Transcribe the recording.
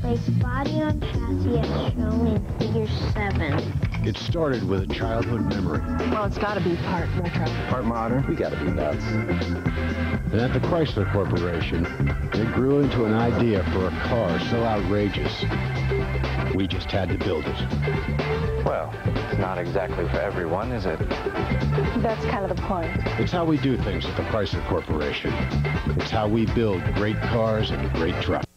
replace body on chassis as shown in Figure 7. It started with a childhood memory. Well, it's got to be part retro. Part modern. We got to be nuts. And at the Chrysler Corporation, it grew into an idea for a car so outrageous, we just had to build it. Well, it's not exactly for everyone, is it? That's kind of the point. It's how we do things at the Chrysler Corporation. It's how we build great cars and great trucks.